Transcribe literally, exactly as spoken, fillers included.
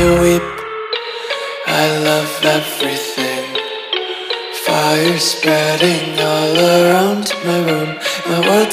you weep. I love everything. Fire spreading all around my room.